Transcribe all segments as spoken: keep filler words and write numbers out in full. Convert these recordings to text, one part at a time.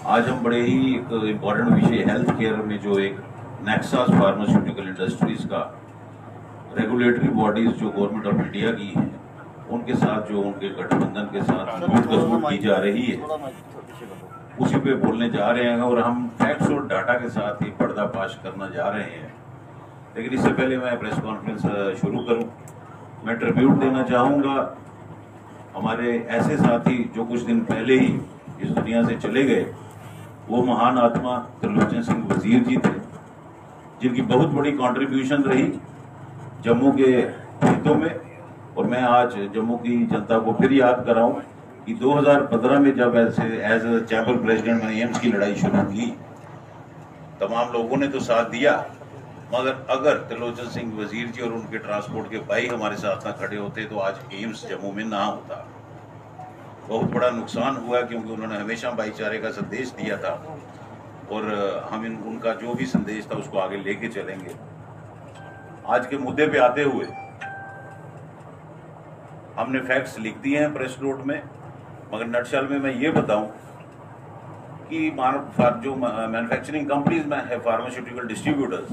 आज हम बड़े ही एक इम्पॉर्टेंट विषय हेल्थ केयर में जो एक नेक्सास फार्मास्यूटिकल इंडस्ट्रीज का रेगुलेटरी बॉडीज जो गवर्नमेंट ऑफ इंडिया की है उनके साथ जो उनके गठबंधन के साथ जुट की जा रही है उसी पे बोलने जा रहे हैं और हम फैक्ट्स और डाटा के साथ ही पर्दाफाश करना जा रहे हैं। लेकिन इससे पहले मैं प्रेस कॉन्फ्रेंस शुरू करूं, मैं ट्रिब्यूट देना चाहूंगा हमारे ऐसे साथी जो कुछ दिन पहले ही इस दुनिया से चले गए। वो महान आत्मा त्रिलोचन सिंह वजीर जी थे, जिनकी बहुत बड़ी कंट्रीब्यूशन रही जम्मू के हितों में। और मैं आज जम्मू की जनता को फिर याद कराऊं कि दो हज़ार पंद्रह में जब ऐसे एज ए चैम्बर प्रेसिडेंट मैंने एम्स की लड़ाई शुरू की, तमाम लोगों ने तो साथ दिया, मगर अगर त्रिलोचन सिंह वजीर जी और उनके ट्रांसपोर्ट के भाई हमारे साथ ना खड़े होते तो आज एम्स जम्मू में ना होता। बहुत बड़ा नुकसान हुआ क्योंकि उन्होंने हमेशा भाईचारे का संदेश दिया था और हम इन उनका जो भी संदेश था उसको आगे लेके चलेंगे। आज के मुद्दे पे आते हुए हमने फैक्ट्स लिख दिए हैं प्रेस नोट में, मगर नटशल में मैं ये बताऊं कि मानव जो मैन्युफैक्चरिंग कंपनीज में है फार्मास्यूटिकल डिस्ट्रीब्यूटर्स,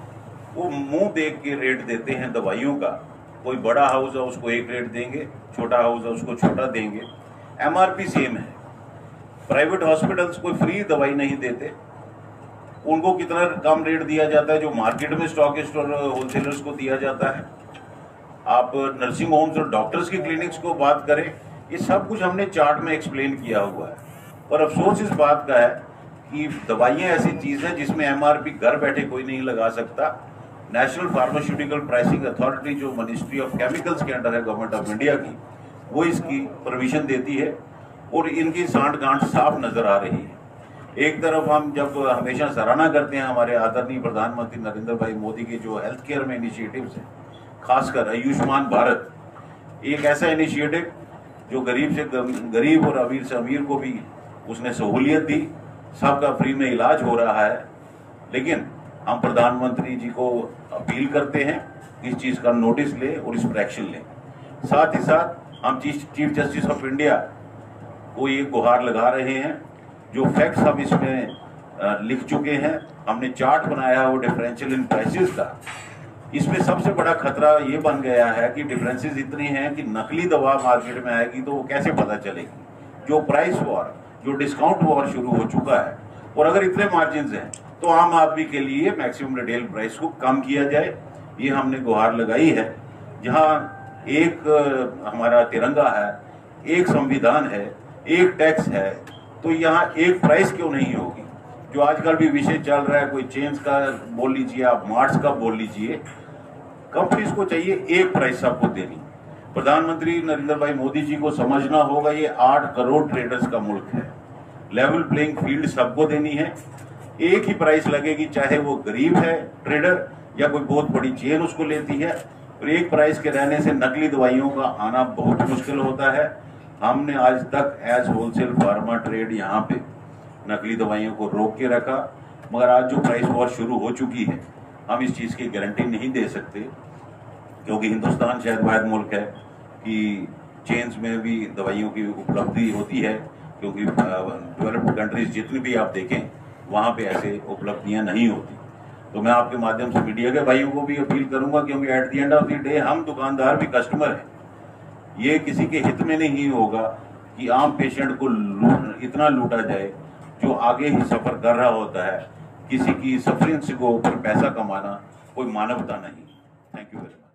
वो मुंह देख के रेट देते हैं दवाइयों का। कोई बड़ा हाउस है उसको एक रेट देंगे, छोटा हाउस है उसको छोटा देंगे, एमआरपी सेम है। प्राइवेट हॉस्पिटल्स कोई फ्री दवाई नहीं देते, उनको कितना कम रेट दिया जाता है जो मार्केट में स्टॉकिस्ट और होलसेलर्स को दिया जाता है। आप नर्सिंग होम्स और डॉक्टर्स की क्लिनिक्स को बात करें, ये सब कुछ हमने चार्ट में एक्सप्लेन किया हुआ है। और अफसोस इस बात का है कि दवाइयाँ ऐसी चीज है जिसमें एमआरपी घर बैठे कोई नहीं लगा सकता। नेशनल फार्मास्यूटिकल प्राइसिंग अथॉरिटी जो मिनिस्ट्री ऑफ केमिकल्स के अंडर है गवर्नमेंट ऑफ इंडिया की, वो इसकी परमिशन देती है और इनकी सांठ गांठ साफ नजर आ रही है। एक तरफ हम जब हमेशा सराहना करते हैं हमारे आदरणीय प्रधानमंत्री नरेंद्र भाई मोदी के जो हेल्थ केयर में इनिशिएटिव्स हैं, खासकर आयुष्मान भारत, एक ऐसा इनिशिएटिव जो गरीब से गरीब और अमीर से अमीर को भी उसने सहूलियत दी, सबका फ्री में इलाज हो रहा है। लेकिन हम प्रधानमंत्री जी को अपील करते हैं इस चीज का नोटिस लें और इस पर एक्शन लें। साथ ही साथ हम चीफ जस्टिस ऑफ इंडिया को ये गुहार लगा रहे हैं, जो फैक्ट्स हम इसमें लिख चुके हैं, हमने चार्ट बनाया है वो डिफरेंशियल इन प्राइसेस का। इसमें सबसे बड़ा खतरा ये बन गया है कि डिफरेंसेस इतनी हैं कि नकली दवा मार्केट में आएगी तो वो कैसे पता चलेगी। जो प्राइस वॉर, जो डिस्काउंट वॉर शुरू हो चुका है, और अगर इतने मार्जिन हैं तो आम आदमी के लिए मैक्सिमम रिटेल प्राइस को कम किया जाए, ये हमने गुहार लगाई है। जहां एक हमारा तिरंगा है, एक संविधान है, एक टैक्स है, तो यहाँ एक प्राइस क्यों नहीं होगी। जो आजकल भी विषय चल रहा है, कोई चेंज का बोल लीजिए, आप मार्ट्स का बोल लीजिए, कंपनीज को चाहिए एक प्राइस सबको देनी। प्रधानमंत्री नरेंद्र भाई मोदी जी को समझना होगा ये आठ करोड़ ट्रेडर्स का मुल्क है, लेवल प्लेइंग फील्ड सबको देनी है, एक ही प्राइस लगेगी, चाहे वो गरीब है ट्रेडर या कोई बहुत बड़ी चेन उसको लेती है। और एक प्राइस के रहने से नकली दवाइयों का आना बहुत मुश्किल होता है। हमने आज तक एज होलसेल फार्मा ट्रेड यहाँ पे नकली दवाइयों को रोक के रखा, मगर आज जो प्राइस वॉर शुरू हो चुकी है, हम इस चीज की गारंटी नहीं दे सकते, क्योंकि हिंदुस्तान शायद वाहिद मुल्क है कि चेन्स में भी दवाइयों की उपलब्धि होती है, क्योंकि डेवलप्ड कंट्रीज जितनी भी आप देखें वहां पे ऐसे उपलब्धियां नहीं होती। तो मैं आपके माध्यम से मीडिया के भाइयों को भी अपील करूंगा, क्योंकि at the end of the day हम दुकानदार भी कस्टमर हैं। ये किसी के हित में नहीं होगा कि आम पेशेंट को लूट, इतना लूटा जाए जो आगे ही सफर कर रहा होता है। किसी की सफरिंग से को ऊपर पैसा कमाना कोई मानवता नहीं। Thank you very much.